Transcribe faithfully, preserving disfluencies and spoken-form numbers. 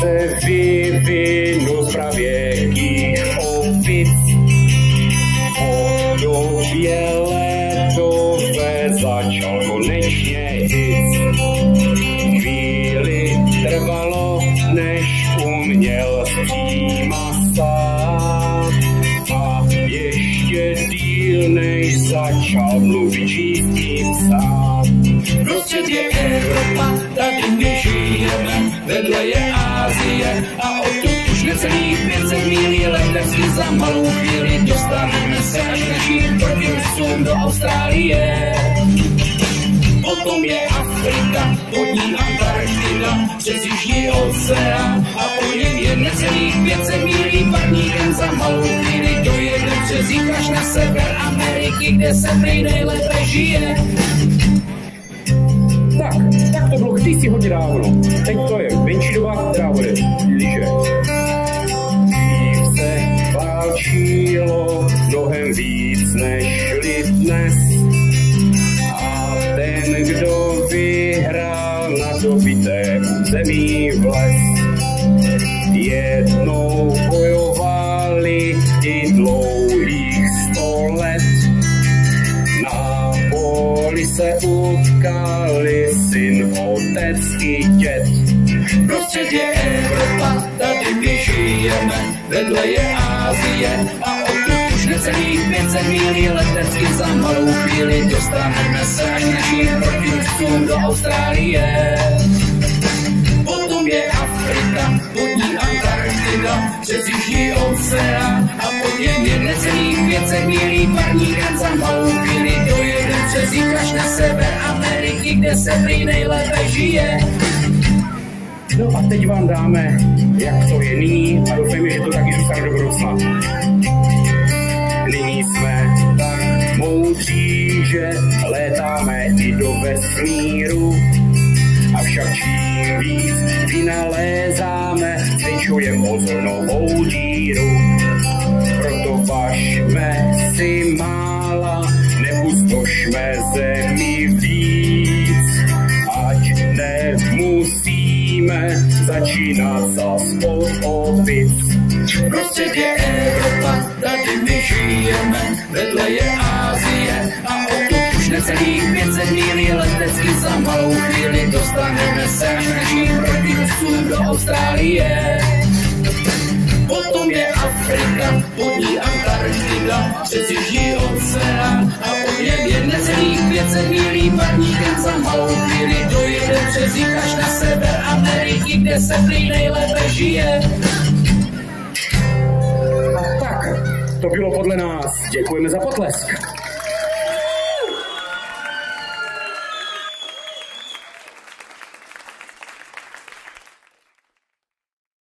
se vyvinu z pravěkých opic. Po době ledové začal konečně hic. Chvíli trvalo, než uměl příma stát. A ještě díl, než začal mluvit, číst i psát. Prostřed je Evropa, tady my žijeme, vedle je Asie a odtud už necelých pět set mílí letecky za malou chvíli dostaneme se až naším proti do Austrálie. Potom je Afrika, pod ní Antarktida, přes Jižní oceán a po něm je necelých pět set mílí parníkem za malou chvíli dojede přes jich až na sever Ameriky, kde se prý nejlépe žije. Tak, tak to bylo kdysi hodně dávno. Teď to je menší doba, která bude blíže. Dřív se válčilo mnohem víc než dnes. A ten, kdo vyhrál na dobité území vles, jednou bojovali i dlouhých sto let. Na poli se utkali syn, otec i dět. Prostřed je Evropa, tady my žijeme, vedle je Asie a odtud už necelých pět set mílí letecky za malou chvíli dostaneme se až naším protivcům do Austrálie. Potom je Afrika, pod ní Antarktida, přes Jižní oceán a pod něm je necelých pět set mílí parníkem za malou chvíli dojede přes jich až na sever Ameriky, kde se prý nejlépe žije. No a teď vám dáme, jak to je nyní a doufejme, že to taky zůstane do budoucna. Nyní jsme tak moudří, že létáme i do vesmíru. Avšak čím víc vynalézáme, zvětšujeme ozonovou díru. Proto važme si mála, nepustošme zemi víc, ať nemusíme začínat zas od opic. Prostřed je Evropa, tady my žijeme, vedle je Asie a odtud už necelých pět set mílí letecky za malou chvíli dostaneme se až naším protivcům do Austrálie. Potom je Afrika, pod ní Antarktida, přes Jižní oceán a po něm je necelých pět set mílí parníkem za malou chvíli dojede přes jich až na sever Ameriky, kde se prý nejlépe žije. A tak, to bylo podle nás. Děkujeme za potlesk.